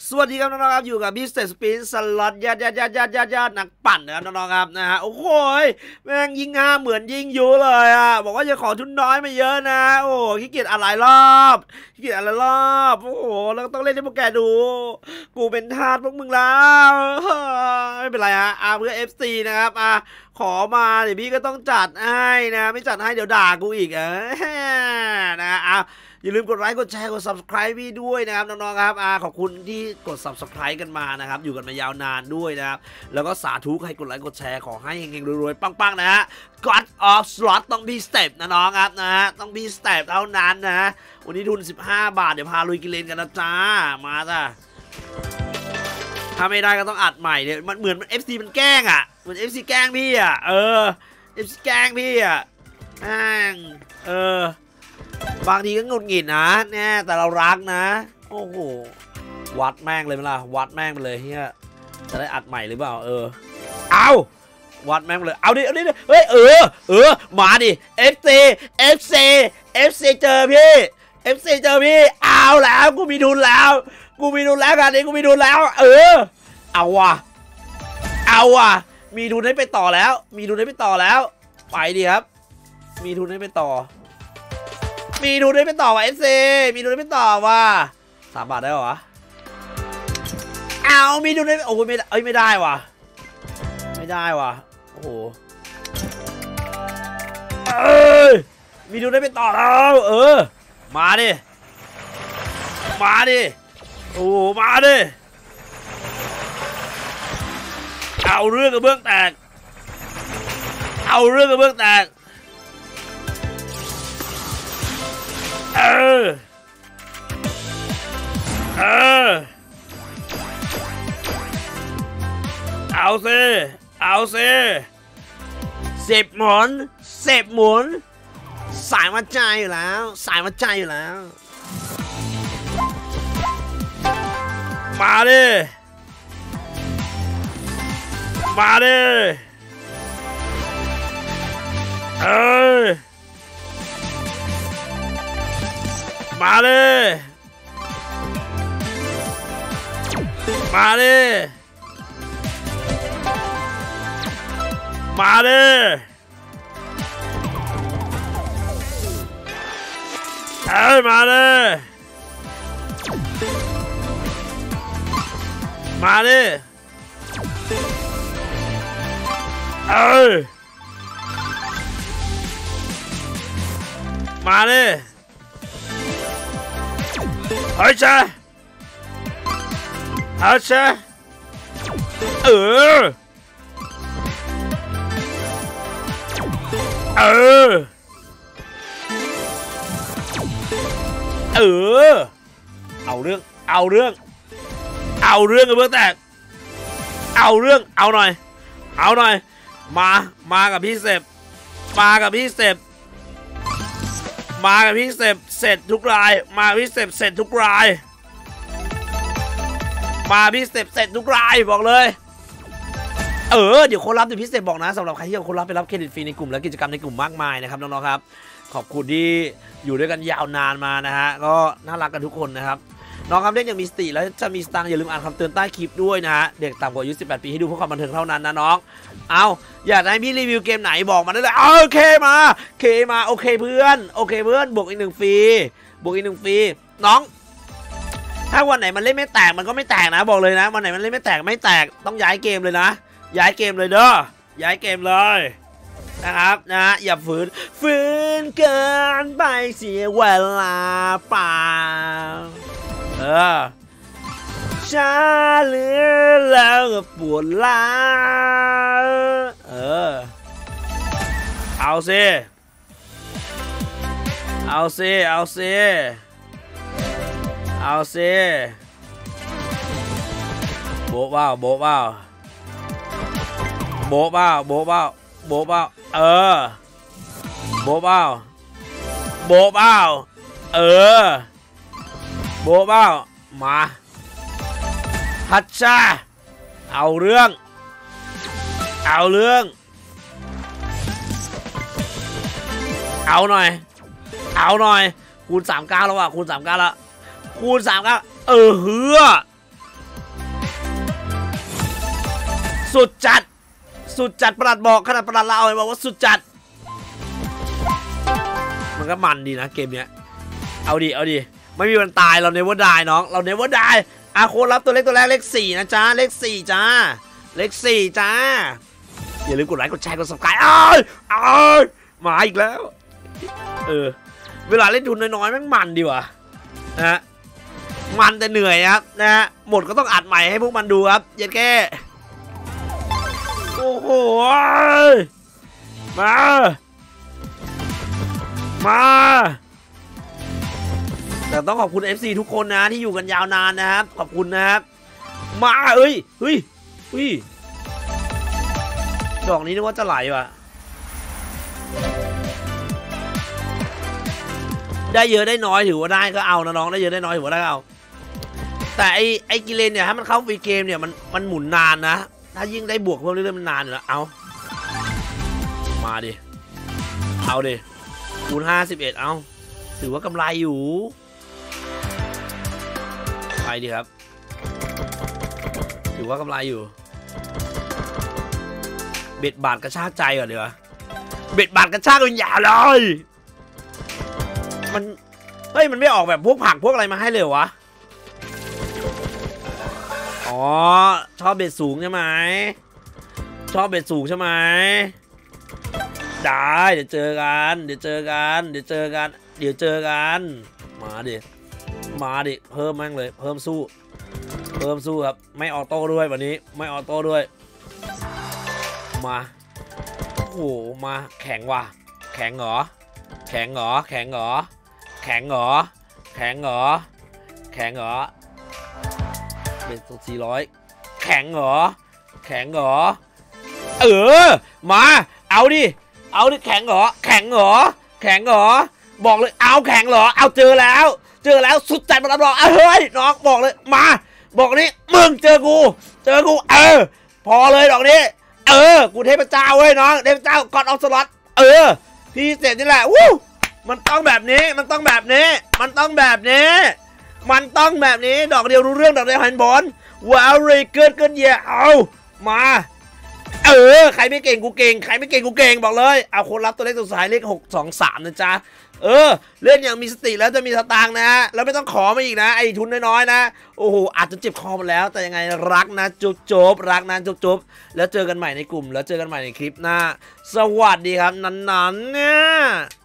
สวัสดีครับน้องๆครับอยู่กับมิสเตอร์สปินสล็อตญาตินักปั่นนะครับน้องๆครับนะฮะโอ้โหแม่งยิง5เหมือนยิงอยู่เลยอ่ะบอกว่าจะขอทุนน้อยมาเยอะนะโอ้ขี้เกียจอะไรรอบขี้เกียจอะไรรอบโอ้โหแล้วต้องเล่นให้พวกแกดูกูเป็นทาสพวกมึงแล้วไม่เป็นไรฮะเพื่อ FC นะครับขอมาเดี๋ยวพี่ก็ต้องจัดให้นะไม่จัดให้เดี๋ยวด่ากูอีกนะอย่าลืมกดไลค์กดแชร์กด subscribe พี่ด้วยนะครับน้องๆครับขอบคุณที่กด subscribe กันมานะครับอยู่กันมายาวนานด้วยนะครับแล้วก็สาธุให้กดไลค์กดแชร์ขอให้เฮงๆรวยๆปังๆนะฮะ God of Slot ต้องพี่สเต็ปนะน้องครับนะฮะต้องพี่สเต็ปเท่านั้นนะวันนี้ทุน15 บาทเดี๋ยวพาลุยกิเลนกันนะจ้ามาจ้ะถ้าไม่ได้ก็ต้องอัดใหม่เนี่ยมันเหมือน FC มันแกล้งอ่ะเหมือน FC แกล้งพี่อ่ะFC แกล้งพี่อ่ะบางทีก็หงุดหงิดนะเนี่ยแต่เรารักนะโอ้โหวัดแม่งเลยมั้ยล่ะวัดแม่งไปเลยเฮียจะได้อัดใหม่หรือเปล่าเอาวัดแม่งเลยเอาดิเฮ้ยมาดิ FC เจอพี่ FC เจอพี่เอาแล้วกูมีทุนแล้วกันนี้กูมีทุนแล้วเอาว่ะมีทุนให้ไปต่อแล้วไปดิครับมีทุนให้ไปต่อว่ะ FC มีทุนให้ไปต่อว่ะ3 บาทได้หรอเอามีทุนให้โอ้ยไม่ได้ว่ะโอ้โหมีทุนให้ไปต่อแล้วมาดิโอ้มาดิเอาเรื่องกระเบื้องแตกเอาเรื่องสิ10 หมุนสายวัดใจอยู่แล้วมาดิมาดิเฮ้ยเชเอาเรื่องกับเบื้องแตกเอาหน่อยมากับพี่เสพเสร็จทุกรายบอกเลยเดี๋ยวคนรับพี่เสพบอกนะสำหรับใครที่อยากคนรับไปรับเครดิตฟรีในกลุ่มและกิจกรรมในกลุ่มมากมายนะครับน้องๆครับขอบคุณที่อยู่ด้วยกันยาวนานมานะฮะก็น่ารักกันทุกคนนะครับน้องครับเล่นอย่างมีสติแล้วจะมีสตางค์อย่าลืมอ่านคำเตือนใต้คลิปด้วยนะฮะเด็กต่ำกว่าอายุ18 ปีให้ดูเพื่อความบันเทิงเท่านั้นนะน้องอยากให้พี่รีวิวเกมไหนบอกมาได้เลยโอเคมาโอเคเพื่อนบวกอีก1 ฟรีน้องถ้าวันไหนมันเล่นไม่แตกมันก็ไม่แตกนะบอกเลยนะวันไหนมันเล่นไม่แตกต้องย้ายเกมเลยนะย้ายเกมเลยเลยนะครับนะอย่าฝืนเกินไปเสียเวลาเปล่าช้าเหลือแล้วก็ปวดล้าเอาสิโบ๊ะเปล่าโบ๊ะเปล่าโบ๊ะเปล่ามาฮัชชาเอาเรื่องเอาหน่อยคูณ 39แล้วว่ะคูณ 39แล้วเฮือสุดจัดสุดจัดประหลัดบอกขนาดประหลัดเราบอกว่าสุดจัดมันก็มันดีนะเกมเนี้ยเอาดิไม่มีวันตายเราเนเวอร์ได้น้องเราเนเวอร์ได้อาโครับตัวเล็กตัวแรกเลข4นะจ๊ะเลข4จ้าเลข4จ้าอย่าลืมกดไลค์กดแชร์กด subscribe มาอีกแล้วเวลาเล่นทุนน้อยๆแม่งมันดีว่ะนะฮะมันแต่เหนื่อยครับนะฮะหมดก็ต้องอัดใหม่ให้พวกมันดูครับเย็ดแค่โอ้โหมาแต่ต้องขอบคุณ FC ทุกคนนะที่อยู่กันยาวนานนะครับขอบคุณนะครับมาเฮ้ยดอกนี้นึกว่าจะไหลว่ะได้เยอะได้น้อยถือว่าได้ก็เอานะน้องได้เยอะได้น้อยถือว่าได้เอาแต่ไอกิเลนเนี่ยถ้ามันเข้าฟรีเกมเนี่ยมันหมุนนานนะถ้ายิ่งได้บวกเพิ่มเรื่อยๆมันนานอยู่แล้วเอามาดิเอาดิคูณ51เอาถือว่ากำไรอยู่ไปดิครับถือว่ากำไรอยู่เบ็ดบาทกระชากใจก่อนดีวะเบ็ดบาทกระชากกันยาวเลยมันเฮ้ยมันไม่ออกแบบพวกผักพวกอะไรมาให้เลยวะอ๋อชอบเบ็ดสูงใช่ไหมชอบเบ็ดสูงใช่ไหมได้เดี๋ยวเจอกันมาดิเพิ่มแม่งเลยเพิ่มสู้ครับไม่ออโต้ด้วยวันนี้ไม่ออโต้ด้วยมาโอ้โหมาแข็งว่ะแข็งเหรอเป็นตัว400แข็งเหรอมาเอาดิแข็งเหรอบอกเลยเอาแข็งเหรอเอาเจอแล้วสุดใจมารับรองเฮ้ยน้องบอกเลยมาบอกนี้มึงเจอกูพอเลยดอกนี้กูเทพเจ้าเว้ยน้องเทพเจ้าก่อนออฟสล็อตพี่เสร็จนี่แหละวู้มันต้องแบบนี้ดอกเดียวรู้เรื่องดอกเดียวหันบอลว้าวเลยเกินเยอะเอามาใครไม่เก่งกูเก่งบอกเลยเอาคนรับตัวเลขตัวสายเลข623นะจ๊ะเล่นอย่างมีสติแล้วจะมีสตางค์นะแล้วไม่ต้องขอมาอีกนะไอ้ทุนน้อยๆนะโอ้โหอาจจะเจ็บคอมาแล้วแต่ยังไงรักนะจบแล้วเจอกันใหม่ในกลุ่มแล้วเจอกันใหม่ในคลิปหน้าสวัสดีครับนั้นเนี่ย